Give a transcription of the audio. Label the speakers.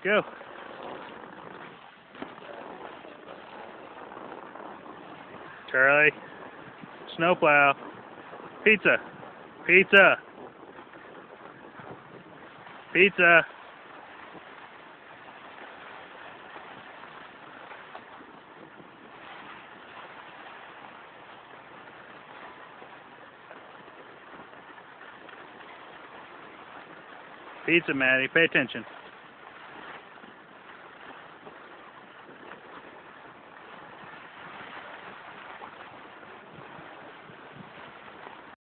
Speaker 1: Go. Charlie. Snowplow. Pizza. Pizza. Pizza. Pizza, Maddie. Pay attention.